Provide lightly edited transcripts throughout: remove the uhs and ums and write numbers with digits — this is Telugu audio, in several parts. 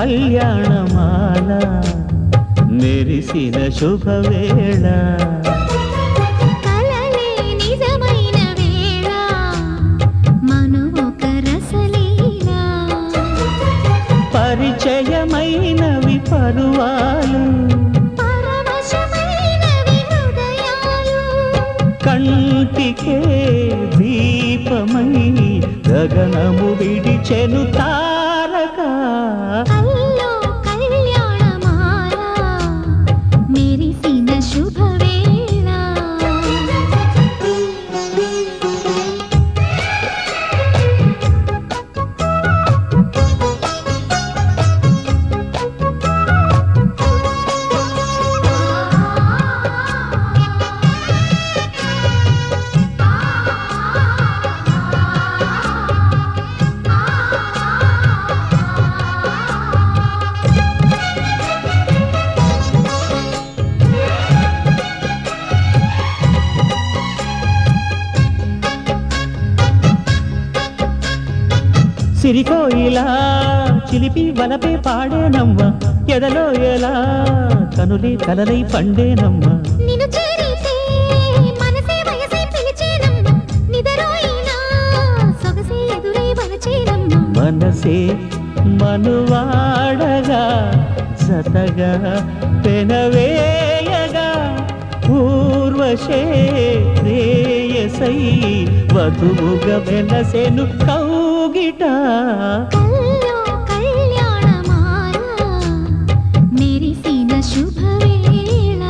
కళ్యాణమాల మెరిసిన శుభవేళ కలలే నిజమైన వేళ మనువొక రసలీల పరిచయమైనవి పరువాలు పరవశమైనవి హృదయాలు కంటికే దీపమై గగనము విడిచెను తారక కల్లో కళ్యాణమాల మెరిసిన శుభవేళ సిరికోయిలా చిలిపి వలపే పాడేనమ్మ ఎదలో ఎలా కనులే కలలై పండేనమ్మ నిన్ను చేరితే మనసే వయసే పిలిచేనమ్మ నిదరోయినా సొగసే ఎదురై వలచేనమ్మ మనసే మనువాడగా జతగా పెనవేయగా పూర్వశే శ్రేయసై వధువుగా వెనసెను కౌగిట కల్లో కళ్యాణమాల మెరిసిన శుభవేళ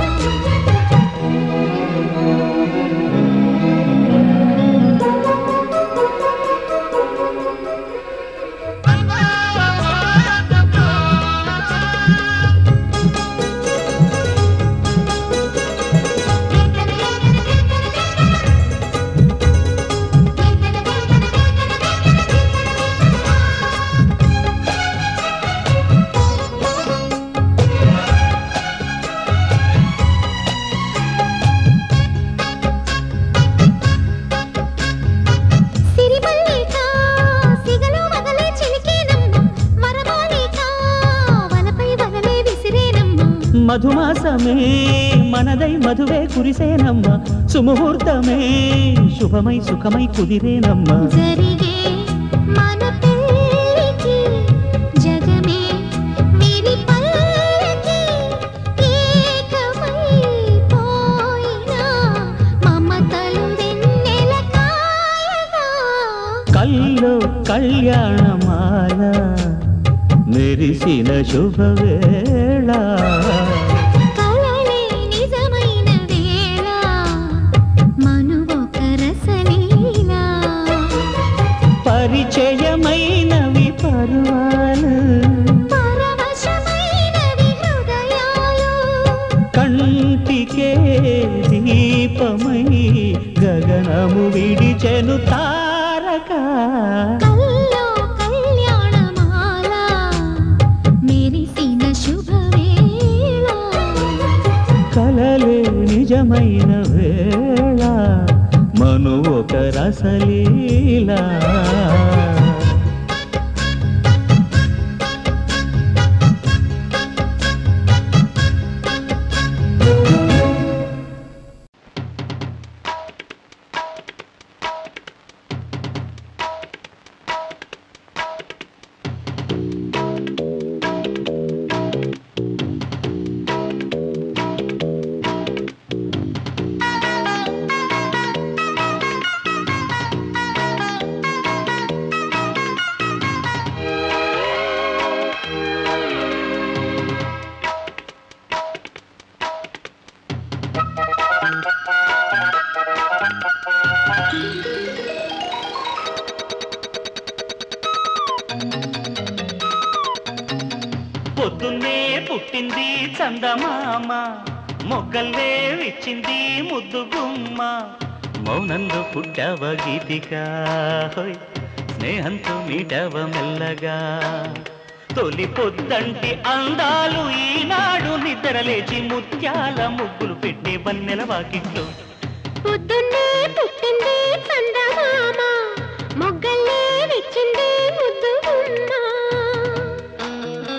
సిరిమల్లిక సిగలో వగలే చిలికేనమ్మ వరమాలిక వలపై వగలే విసిరేనమ్మ మధుమాసమే మనదై మధువే కురిసేనమ్మ సుముహూర్తమే శుభమై సుఖమై కుదిరేనమ్మ జరిగే మన పెళ్ళికి జగమే విరి పల్లకి ఏకమై పోయినా మమతలు వెన్నెల కాయగా కల్లో కళ్యాణమాల మెరిసిన శుభవేళ కలలే నిజమైన వేళ మనువొక రసలీల పరిచయమైనవి పరువాలు పరవశమైనవి హృదయాలు కంటికే దీపమై గగనము విడిచెను తారక కల్లో కళ్యాణమాల మెరిసిన శుభవేళ కలలే నిజమైన వేళ మను ఒక రసలీలా పొద్దున్నే పుట్టింది చందమామ మొగ్గల్లే విచ్చింది ముద్దు గుమ్మ మౌనంలో పుట్టవ గీతిక హోయ్ స్నేహంతో మీటవ మెల్లగా తొలి పొద్దంటి అందాలు ఈనాడు నిద్రలేచి ముత్యాల ముగ్గులు పెట్టి వన్నెల వాకిట్లో పొద్దున్నే పుట్టింది చందమామ మొగ్గల్లే విచ్చింది ముద్దు గుమ్మ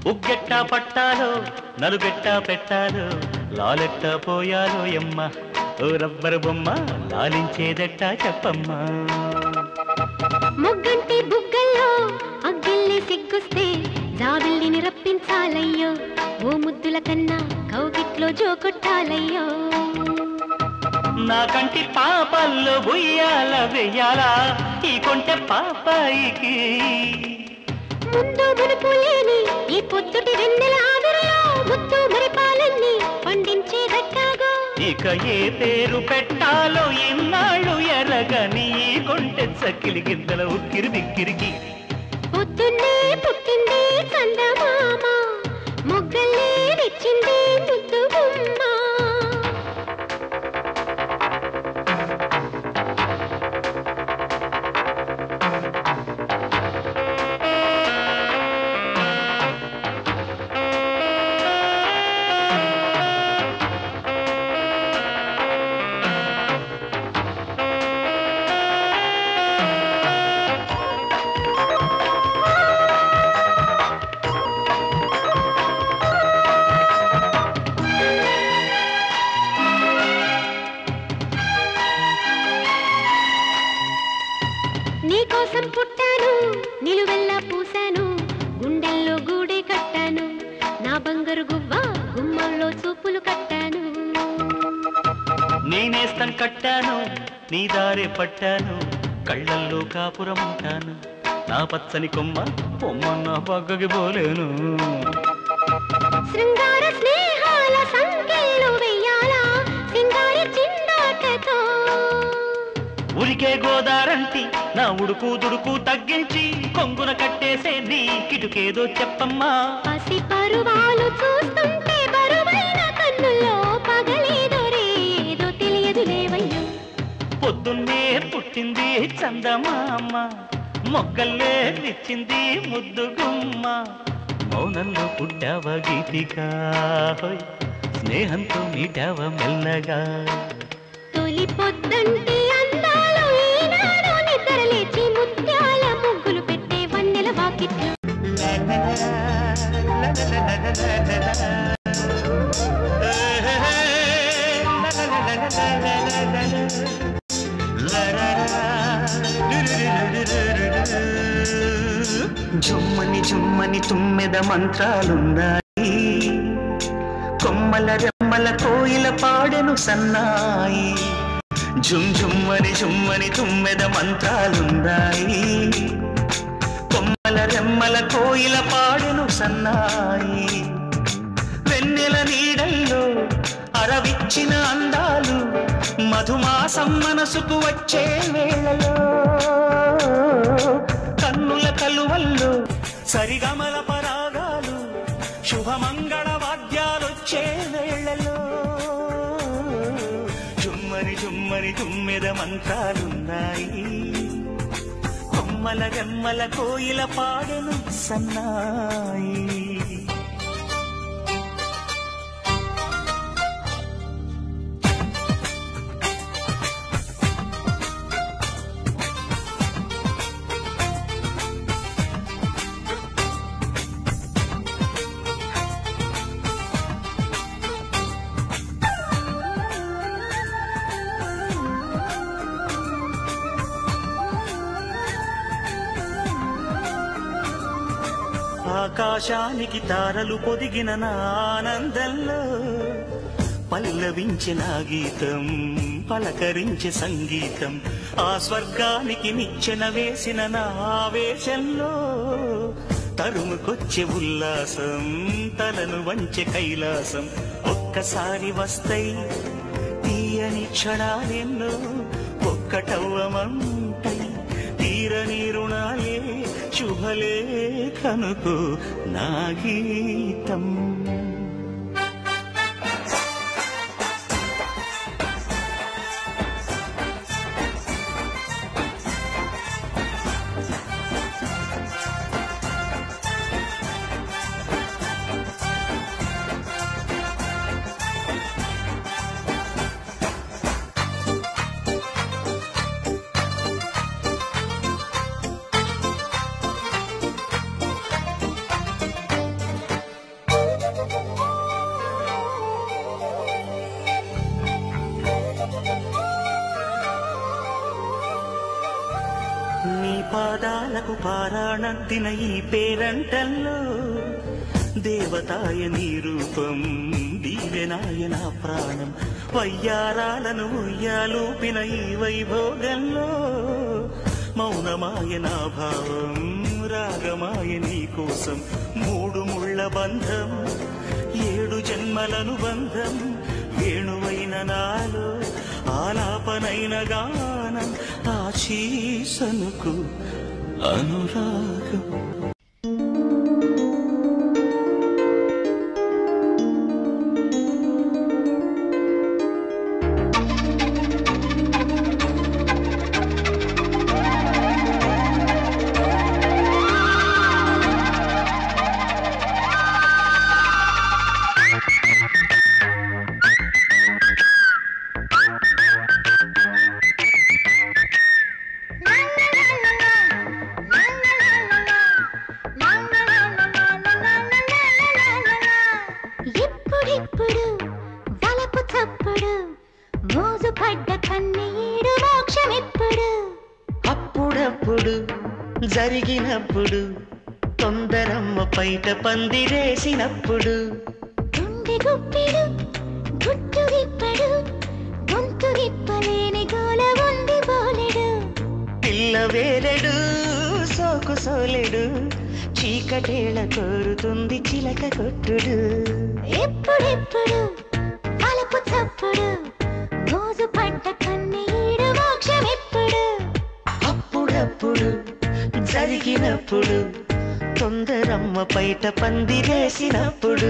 ఉగ్గెట్టా పట్టాలో నలుగెట్టా పెట్టాలో లాలెట్టా పోయాలో ఎమ్మ ఓ రబ్బరు బొమ్మ లాలించేదెట్టా చెప్పమ్మా. మొగ్గంటి బుగ్గల్లో అగ్గిల్లి సిగ్గుస్తే జాబిల్లిని రప్పించాలయ్యో ఓ ముద్దుల కన్నా కౌగిట్లో జోకొట్టాలయ్యో. నా కంటి పాపల్లో ఉయ్యాల వెయ్యాలా ఈ కొంటె పాపాయికి. ముందు మునుపు లేని ఈ పొద్దుటి వెన్నెల ఆవిరిలో ముద్దు మరిపాలన్నీ పండించేదట్టాగో. ఇక ఏ పేరు పెట్టాలో ఇన్నాళ్ళు ఎరగని ఈ కొంటె చక్కిలి గిద్దల ఉక్కిరి బిక్కిరికి. పొద్దున్నే పుట్టింది చందమామ మొగ్గల్లే విచ్చింది ముద్దు గుమ్మ. నీకోసం పుట్టాను నిలువెల్లా పూసాను గుండెల్లో గూడే కట్టాను నా బంగారు గువ్వ గుమ్మంలో చూపులు కట్టాను. నేనేస్తం కట్టాను నీ దారే పట్టాను కళ్ళల్లో కాపురం ఉంటాను నా పచ్చని కొమ్మ పొమ్మన్న పక్కకి పోలేను. శృంగార స్నేహాల సంఖ్యలు వెయ్యాలా సింగారి చిందాటతో. ఉరికే గోదారంటి నా ఉడుకు దుడుకు తగ్గించి కొంగున కట్టేసే నీ కిటుకేదో చెప్పమ్మా. పసి పరువాలు చూస్తుంటే బరువైన కన్నుల్లో పగలేదో రేదో తెలియదు లేవయ్యో. పొద్దున్నే పుట్టింది చందమామ మొగ్గల్లే విచ్చింది ముద్దు గుమ్మ. మౌనంలో పుట్టావ గీతిగా హోయ్ స్నేహంతో మీటావ మెల్లగా. తొలి పొద్దంటి అందాలు ఈనాడు నిద్ర లేచి ముత్యాల ముగ్గులు పెట్టే వన్నెల వాకిట్లో. జుమ్మని జుమ్మని తుమ్మెద మంత్రాలున్నాయి కొమ్మల రెమ్మల కోయిల పాడెను సన్నాయి. జుమ్ జుమ్మని జుమ్మని తుమ్మెద మంత్రాలున్నాయి కొమ్మల రెమ్మల కోయిల పాడెను సన్నాయి. వెన్నెల నీడల్లో అరవిచ్చిన అందాలు మధుమాసం మనసుకు వచ్చే వేళలో కన్నుల కలువల్లో సరిగమల పరాగాలు శుభమంగళ వాద్యాలొచ్చే వేళలో జుమ్మని జుమ్మని తుమ్మెద మంత్రాలున్నాయి కొమ్మల రెమ్మల కోయిల పాడెను సన్నాయి. ఆకాశానికి తారలు పొదిగిన నా ఆనందంలో పల్లవించిన గీతం పలకరించే సంగీతం ఆ స్వర్గానికి నిచ్చెన వేసిన నా ఆవేశంలో తరుముకొచ్చే ఉల్లాసం తలను వంచె కైలాసం ఒక్కసారి వస్తాయి తీయని క్షణాలెన్నో ఒక్కటవ్వమంటై తీరని రుణాలే శుభలేఖనుకు నా గీతం. పారాణంతిన ఈ పేరంటల్లో దేవతాయ నీ రూపం దీవెనాయ నా ప్రాణం వయ్యారాలను ఉయ్యాలూపిన ఈ వైభోగంలో మౌనమాయ నా భావం రాగమాయ నీ కోసం మూడు ముళ్ళ బంధం 7 జన్మలను బంధం వేణువైన నాలో ఆలాపనైన గానం ఆశీసనుకు అనురాగం. జరిగినప్పుడు తొందరమ్మ పైట పందిరేసినప్పుడు గుండె గుప్పిడు గుట్టు విప్పడు గొంతు విప్పలేని గోల ఉంది బోలెడు పిల్ల వేలెడు సోకు సోలెడు చీకటేళ కోరుతుంది చిలక కొట్టుడు ఎప్పుడెప్పుడు వలపు చప్పుడు మోజు పడ్డ కన్నీడు మోక్షం ఎప్పుడు అప్పుడప్పుడు జరిగినప్పుడు తొందరమ్మ పైట పందిరేసినప్పుడు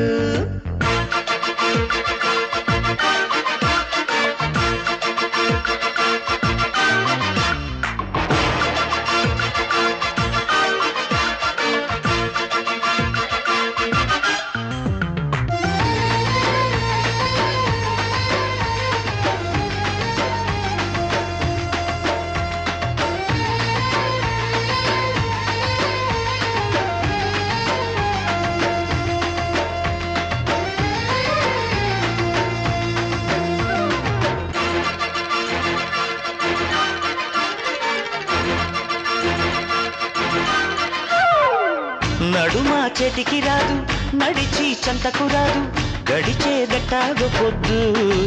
నడుమా చేతికి రాదు నడిచి చంతకు రాదు గడిచే గట్టాగు పొద్దు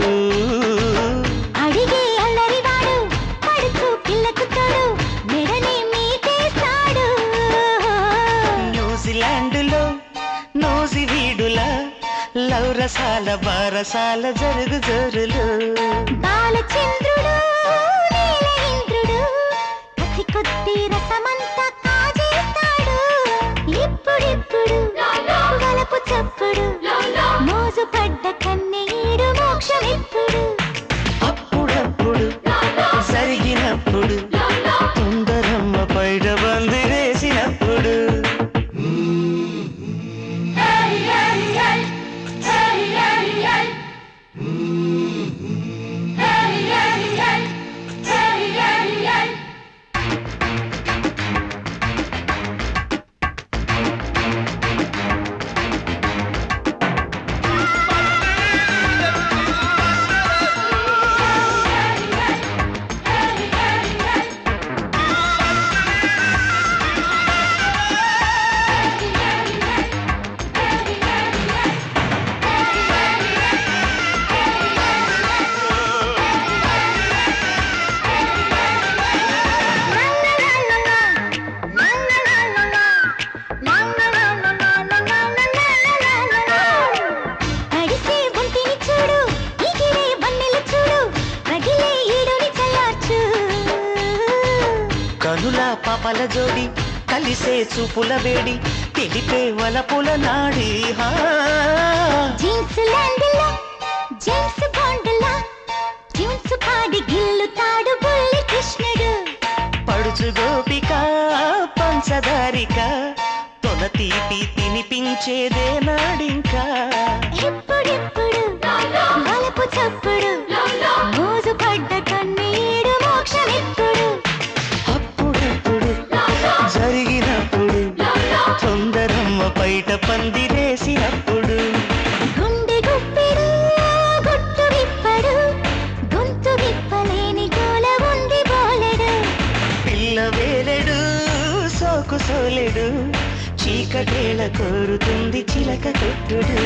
అడిగే అల్లరివాడు పడుచు పిల్లకు తోడు మెడని మీటేస్తాడు న్యూజిలాండులో నోసి వీడులా లౌరసాల బారసాల జరుగు జరులు బాలచంద్రుడు నీల ఇంద్రుడు కసి కొద్ది రసమంతా ఇప్పుడిప్పుడు వలపు చప్పుడు మోజు పడ్డ కన్నీడు మోక్షం ఎప్పుడు అప్పుడప్పుడు జరిగినప్పుడు తొందరమ్మ పైట బందిరేసినప్పుడు పాపల జోడి కలిసే చూపుల వేడి తెలిపే వలపుల నాడి జీన్స్ ల్యాండ్లా జేమ్స్ బాండ్లా ట్యూన్స్ పాడి గిల్లుతాడు బుల్లి కృష్ణుడు పడుచు గోపిక పంచదారిక తొల తీపి తినిపించేదే నాడింకా ఎప్పుడెప్పుడు వలపు చప్పుడు మోజు పడ్డ కన్నీడు మోక్షం ఎప్పుడు జరిగినప్పుడు తొందరమ్మ పైట పందిరేసినప్పుడు గుండె గుప్పిడు గుట్టు విప్పడు గొంతు విప్పలేని గోల ఉంది బోలెడు పిల్ల వేలెడు సోకు సోలెడు చీకటేళ కోరుతుంది చిలక కొట్టుడు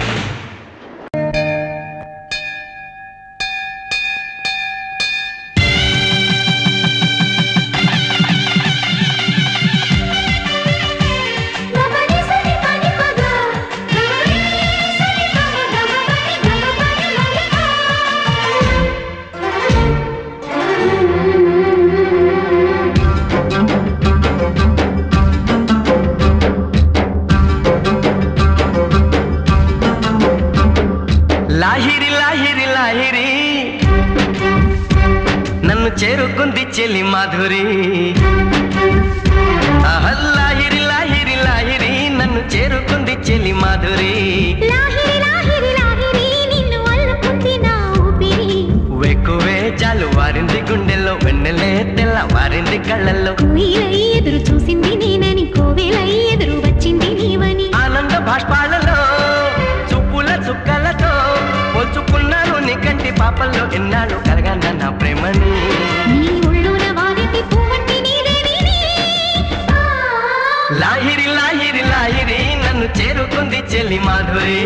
లాహిరి లాహిరి లాహిరి నన్ను చేరుకుంది చెలి మాధురి లాహిరి లాహిరి లాహిరి నన్ను చేరుకుంది చెలి మాధురి వెక్కువే చాలు వారింది గుండెల్లో వెన్నెలే తెల్ల వారింది కళ్ళల్లో ఎదురు చూసింది నేనని కోవెలై ఎదురు వచ్చింది నీవని ఆనంద భాష్పాలలో చుప్పుల చుక్కలతో పోల్చుకున్నాను నీ కంటి పాపల్లో ఎన్నాళ్ళు కలగన్న నా ప్రేమని లాహిరి లాహిరి లాహిరి నన్ను చేరుకుంది చెల్లి మాధురి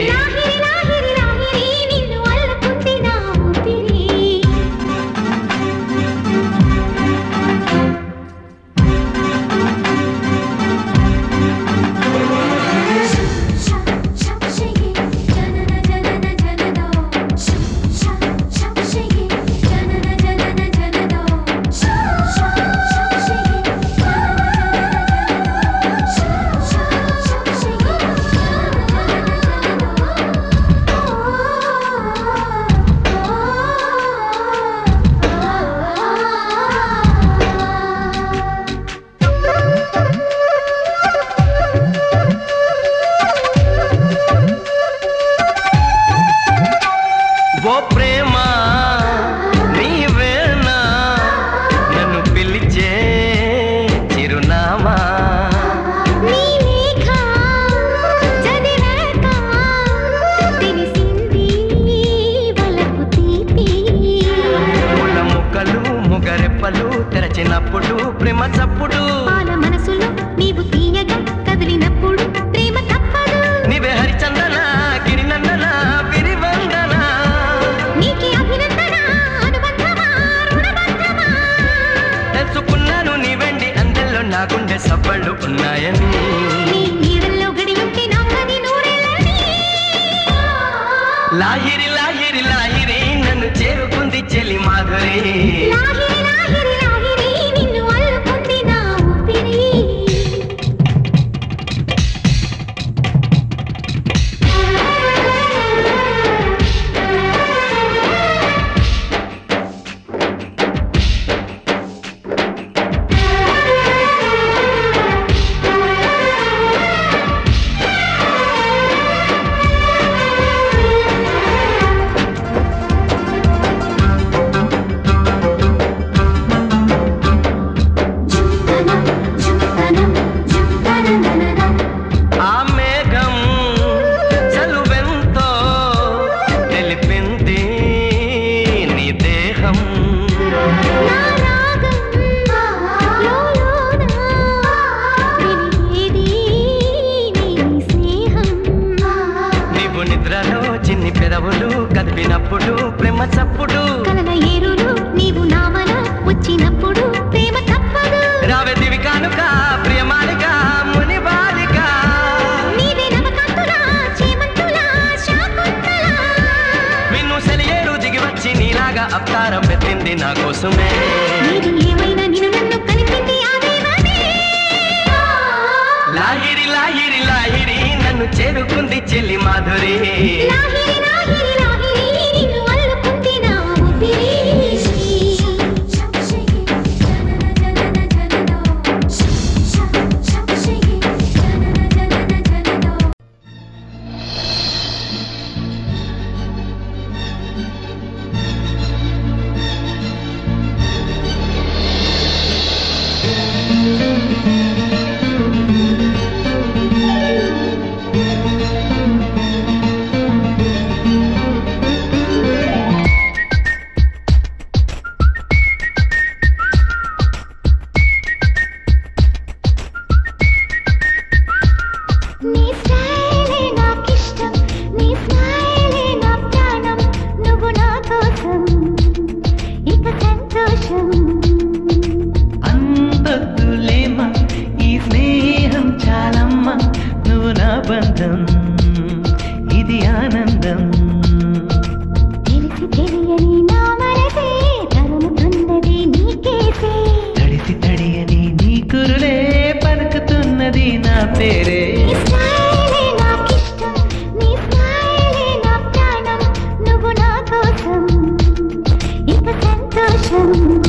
ఓ ప్రేమ నీవేనా నన్ను పిలిచే చిరునామా ముళ్ళ ముక్కలు ముగరెప్పలు తెరచినప్పుడు ప్రేమ చప్పుడు మనసులో నీవు తీయగా కదిలినప్పుడు ప్రేమ తప్పదు నీవే హరిచందన గిరినందన విరివందన తెలుసుకున్నాను నీ వెండి అందెల్లో నా గుండె సబ్బళ్ళు ఉన్నాయని లాహిరి లాహిరి లాహిరి నన్ను చేరుకుంది చెలి మాధురి కదిపినప్పుడు ప్రేమ చప్పుడు నీవు నామన వచ్చినప్పుడు ప్రేమ తప్పదు రావే దివి కానుక ప్రియమాలిక ముని బాలిక విన్ను సెలియేరు దిగి వచ్చి నీలాగా అవతారం పెట్టింది నా కోసమే లాహిరి లాహిరి లాహిరి నన్ను చేరుకుంది చెల్లి మాధురి బంధం ఇది ఆనందం తెలిసి తెలియని నా మనసే తరుముతున్నది నీకేసే తడిసి తడియని నీ కురులే పలుకుతున్నది నా పేరే నీ స్మైలే నాకిష్టం నీ స్మైలే నా ప్రాణం నువ్వు నా కోసం ఇక సంతోషం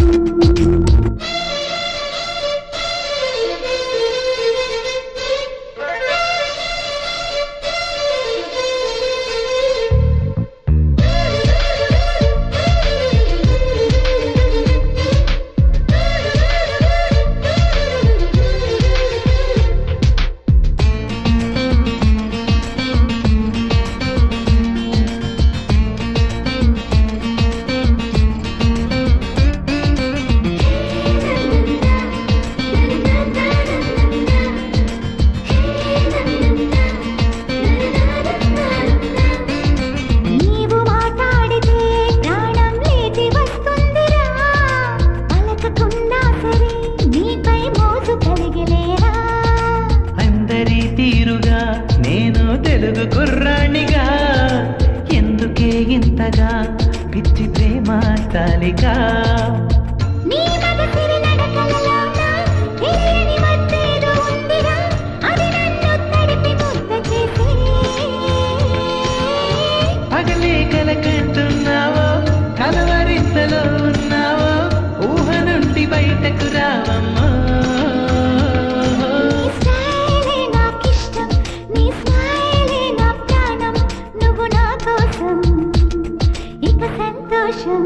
పిచ్చి ప్రేమ తాలికా నీ మగసిరి నడకలలోన తెలియని మత్తేదో ఉందిరా అది నన్ను తడిపి ముద్ద చేసే పగలే కలకంటున్నావో కలవరింతలో ఉన్నావో ఊహ నుండి బయటకు రావమ్మా నీ స్మైలే నాకిష్టం నీ స్మైలే నా ప్రాణం నువ్వు నా కోసం ఇక సంతోషం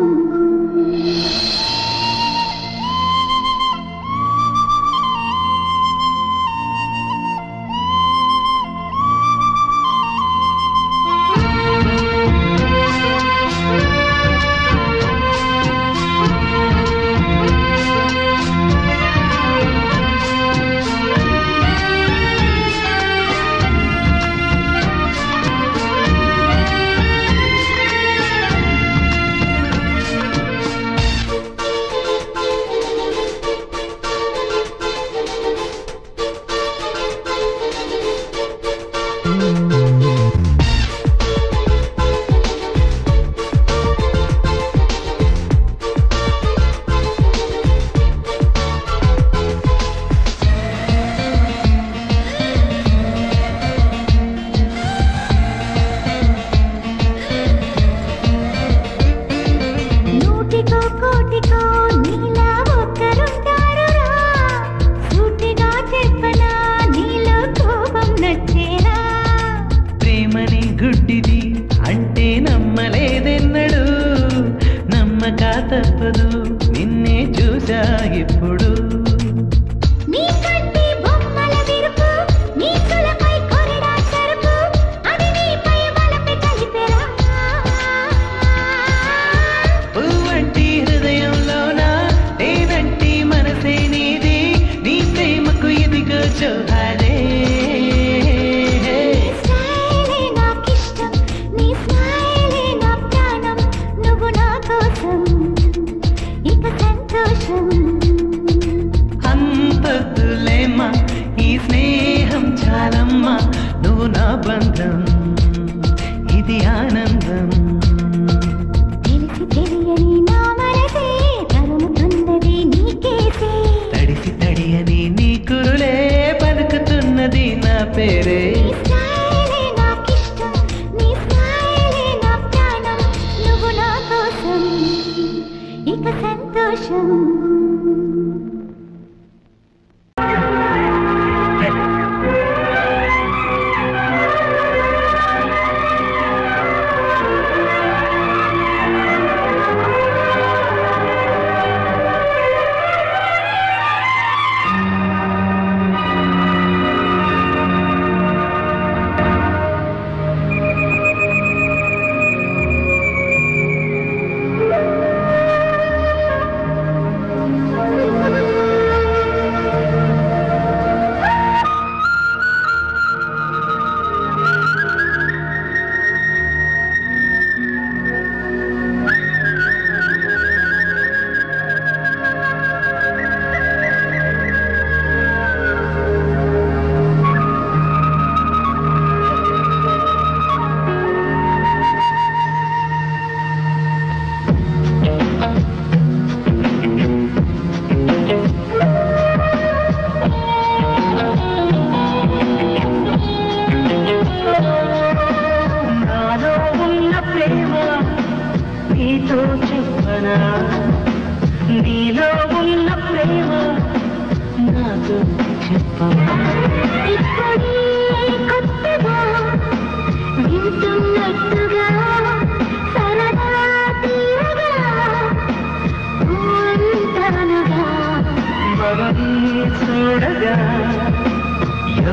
నూటికో కోటికో నీలా ఒక్కరుంటారురా సూటిగా చెప్పనా నీలో కోపం నచ్చేరా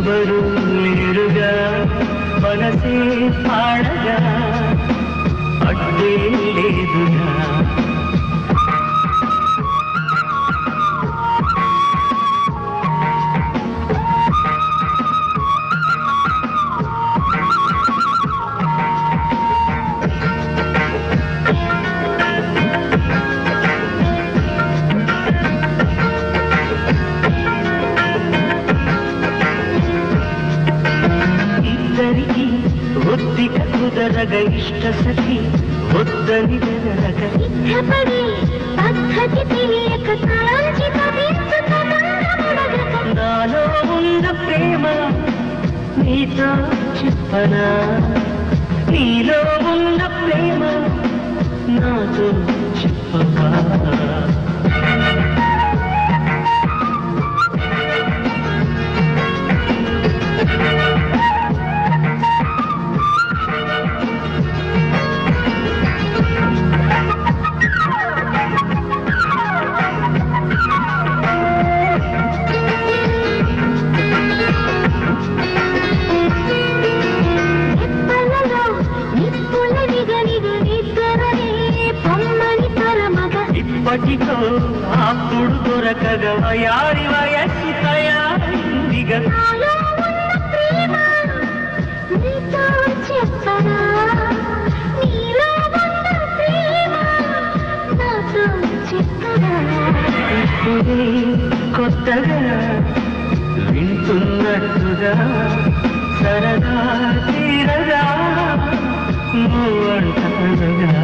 ఎవరు లేరుగా మనసే పాడగా అడ్డే లేదుగా ఒత్తిక కుదరగ ఇష్ట సఖి వద్దని వెనరగ ఇష్టపడి పద్ధతి తెలియక కాంచిత నాలో ఉన్న ప్రేమ నీతో చెప్పనా నీలో ఉన్న ప్రేమ నాతో చెప్పవా ఇప్పటితో అప్పుడు దొరకగా యారి వయస్సు తయారిందిగా కొత్తగా వింటున్నట్టుగా సరదా తీరగా నువ్వంటగా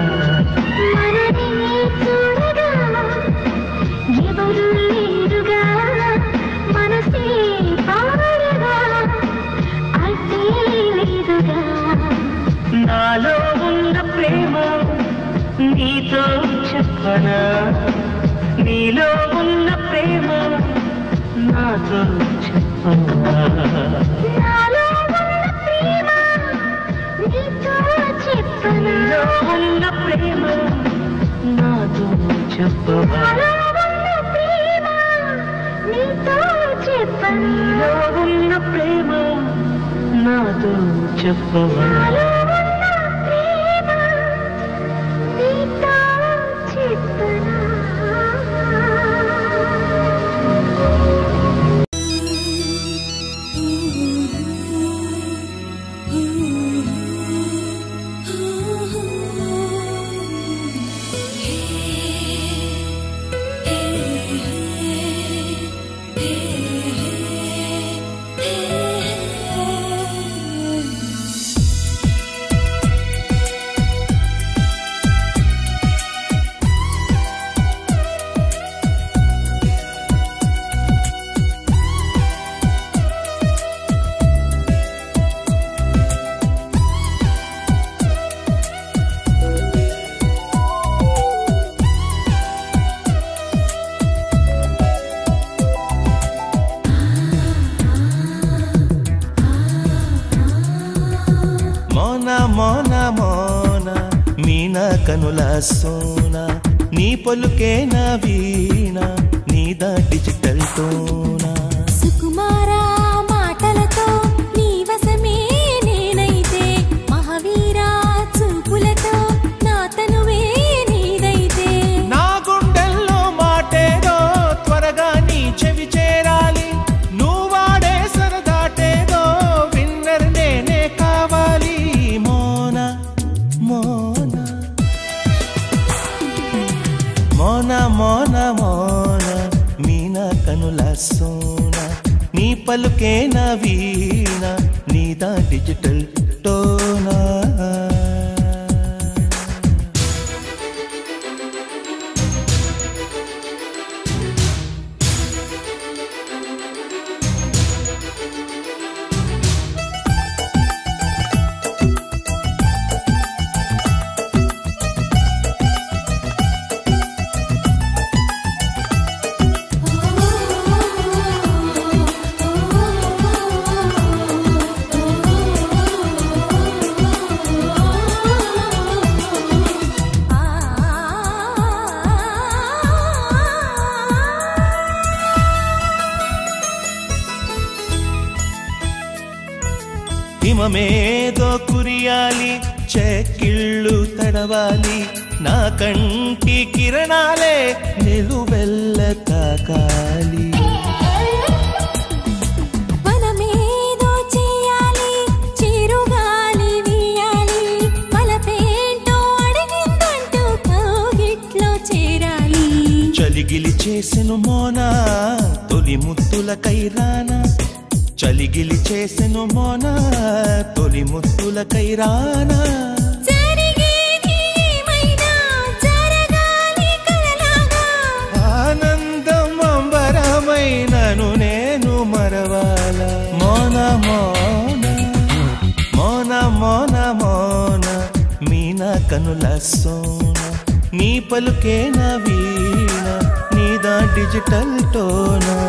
ఎవరు లేరుగా మనసే పాడగా అడ్డే లేదుగా నాలో ఉన్న ప్రేమ నీతో చెప్పనా నీలో ఉన్న ప్రేమ నాతో చెప్పనా నాలో ఉన్న ప్రేమ నీతో చెప్పనా నీలో ఉన్న ప్రేమ నాతో చెప్పవా నీలో ఉన్న ప్రేమ నాతో చెప్పవా కనుల సోన నీ పలుకే నా వీణ నీదా డిజిటల్ టోనా సుకుమారా మాటలతో నీ వశమే నేనైతే మహావీరా చూపులతో నా తనువే నీదైతే నా గుండెల్లో మాటేదో త్వరగా నీ చెవి చేరాలి నువ్వాడే సరదాటేదో విన్నర్ నేనే కావాలి మోనా మోనా మోనా మోనా మోనా మీనా కనుల సోనా నీ పలుకే నా వీణ నీదా డిజిటల్ టోనా హిమమేదో కురియాలి చెక్కిళ్ళు తడవాలి నా కంటి కిరణాలే నిలువెల్ల తాకాలి మనమేదో చేయాలి చిరుగాలి వీయాలి మలపేంటో అడిగిందంటూ కౌగిట్లో చేరాలి చలిగిలి చేసెను మోనా తొలి ముద్దుల కైరానా చలిగిలి చేసెను మోనా తొలి ముద్దుల కైరానా ఆనందం అంబరమైనను నేను మరవాల మోనా మోనా మోనా మోనా మోనా మీనా కనుల సోన నీ పలుకే నా వీణ నీదా డిజిటల్ టోనా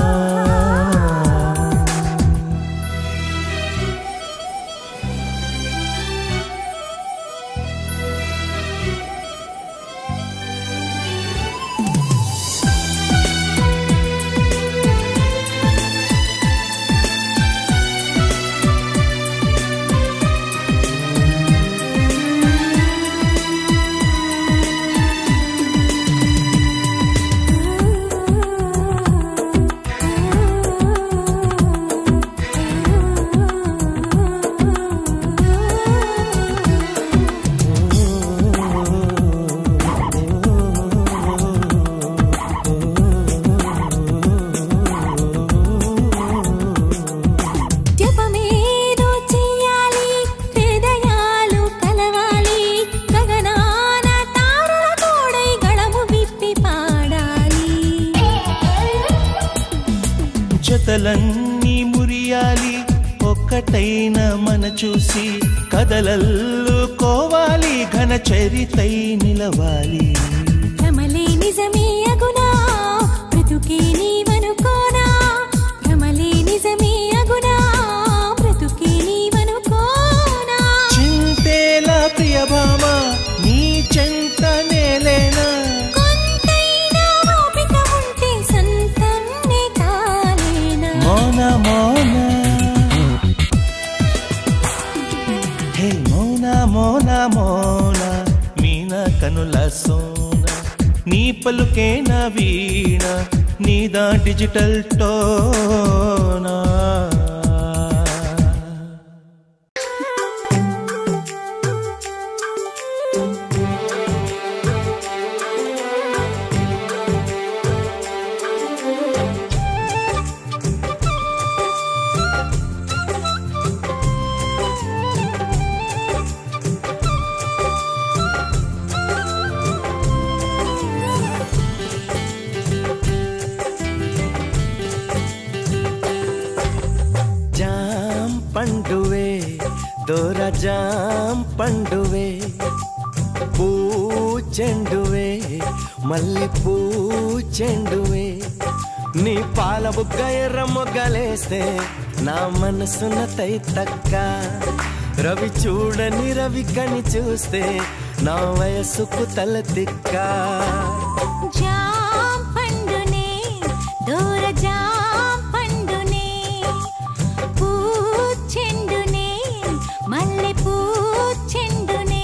జతలన్నీ మురియాలి ఒక్కటైన మన చూసి కదలల్లుకోవాలి ఘన చరితై నిలవాలి భ్రమలే నిజమే అగునా బ్రతుకే నీవనుకోనా భ్రమలే నిజమే అగునా బ్రతుకే నీవనుకోనా చింతేలా ప్రియభామ నీ చెంత నేలేనా మోనా హే మోనా మోనా మోనా మీనా కనుల సోన నీ పలుకే నా వీణ నీదా డిజిటల్ టోనా పండువే దోర జాం పండువే పూచెండువే మల్లి పూచెండువే నీ పాల బుగ్గ ఎర్ర మొగ్గలేస్తే నా మనసున తై తక్క రవి చూడని రవి కని చూస్తే నా వయసుకు తల తిక్క జాం పండునే దోర జాం పండునే పూచెండునే మల్లె పూచెండునే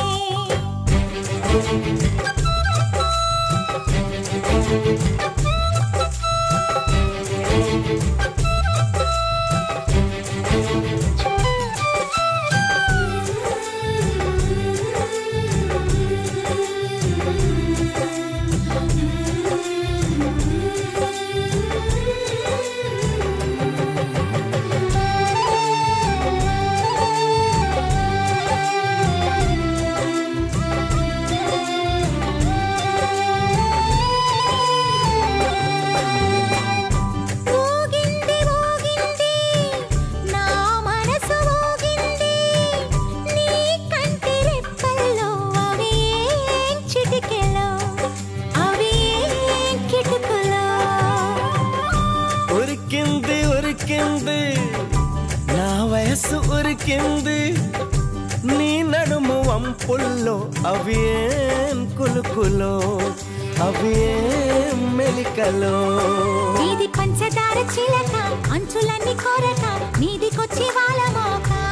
నా వయసు ఉరికింది నీ నడుము వంపుల్లో అవి ఏం కులుకులో అవి ఏం మెలికలో నీది పంచదార చిలక అంచులన్నీ కొరక నీదికొచ్చి వాళ్ళ మోక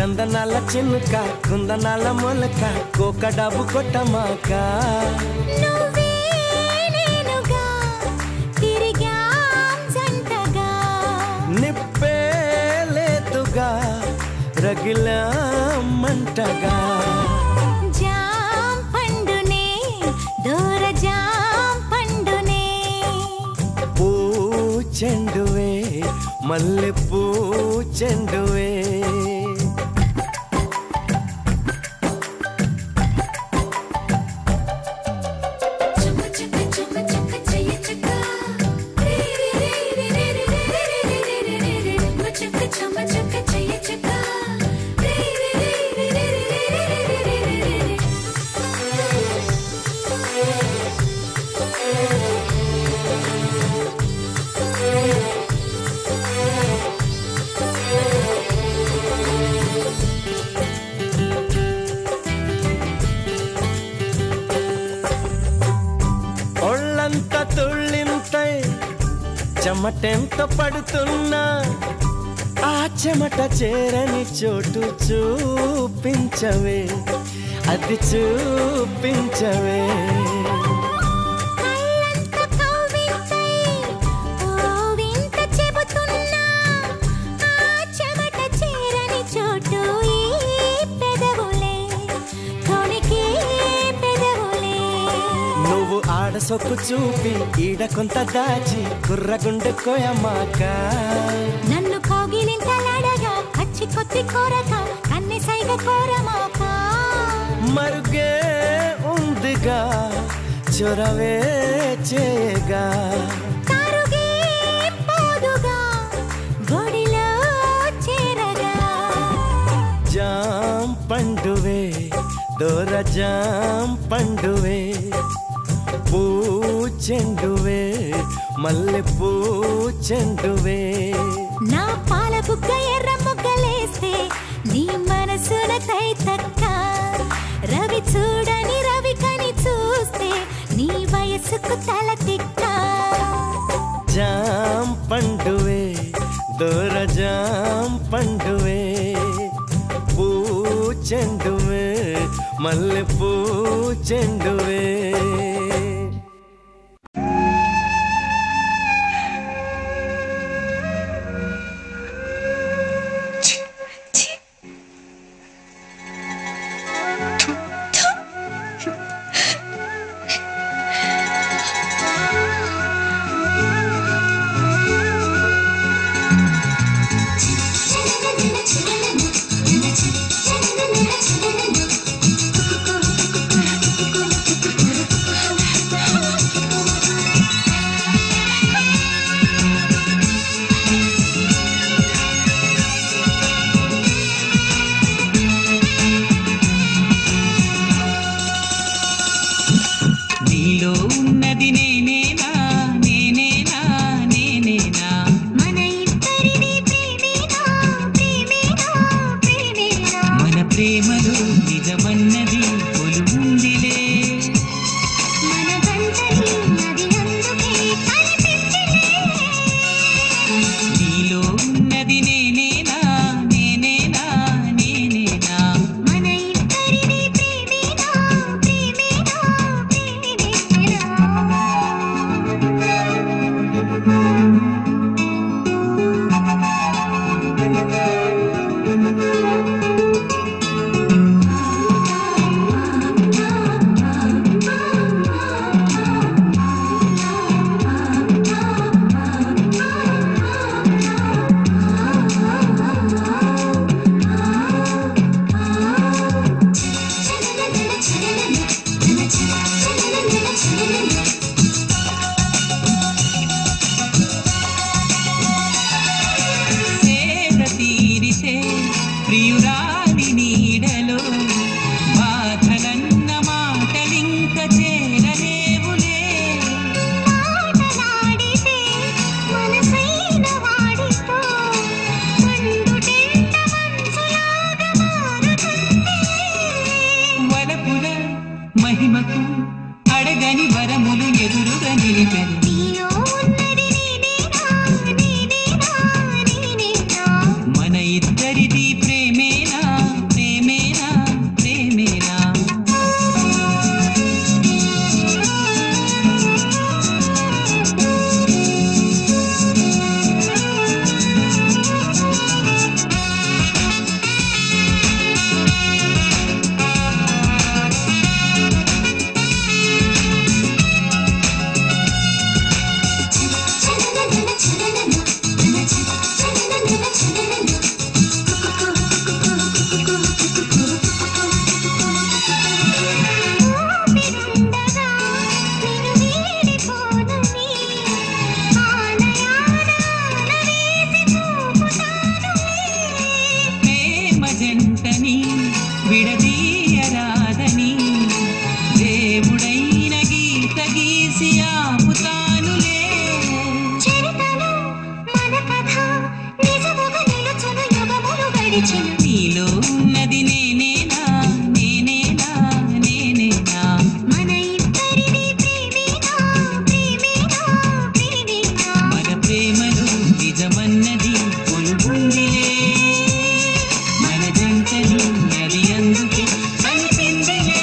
చందనాల చినుక కుందనాల మొలక కోక డబ్బు కొట్టమాక నువ్వే నేనుగా తిరిగాం జంటగా నిప్పే లేదుగా రగిలా మంటగా జాం పండునే దూర జాం పండునే పూ చెండువే మల్లె పూ చెండువే ఒళ్ళంతా తుళ్ళింతై చెమటెంత పడుతున్నా ఆ చెమట చేరని చోటు చూపించవే అది చూపించవే సొక్కు చూపి ఈడ కొంత దాచి కుర్రగుండె కోయమాక నన్ను కోగిలింతలాడగా కచ్చి కొత్తి కోరక కన్నె సైగ కోరమాక మరుగే ఉందిగా చొరవే చేయగా కారుగే పోదుగా గొడిలో చేరగా జాం పండువే దోర జాం పండువే పూ చెండువే మల్లె పూ చెండువే నా పాల బుగ్గ ఎర్ర ముగ్గలేస్తే నీ మనసున తైతక్క రవి చూడని రవి కని చూస్తే నీ వయసుకు తల తిక్క జాం పండువే దోర జాం పండువే పూ చెండువే మల్లె పూ చెండువే మన ఇద్దరిది ప్రేమేనా మరిచెను నీలో ఉన్నది నేనేనా నేనేనా నేనేనా మన ఇద్దరిది ప్రేమేనా ప్రేమేనా ప్రేమేనా మన ప్రేమలో నిజమన్నది కొలుగుందిలే మన జంటని అది అందుకే కలిపిందిలే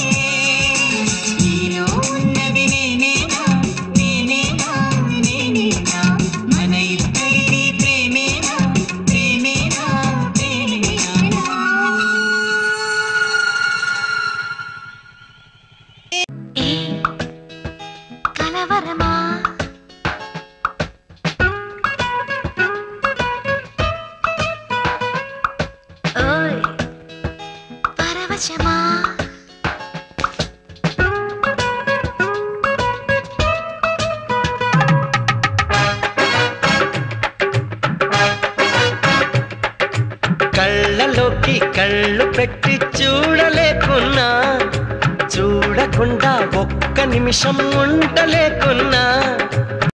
నీలో ఉన్నది నేనేనా నేనేనా నేనేనా మన ఇద్దరిది ప్రేమేనా ప్రేమేనా ప్రేమేనా ఏ కలవరమా ఓయ్ పరవశమా కళ్ళలోకి కళ్ళు పెట్టి చూడలేకున్నా చూడకుండా ఒక్క నిమిషం ఉండలేకున్నా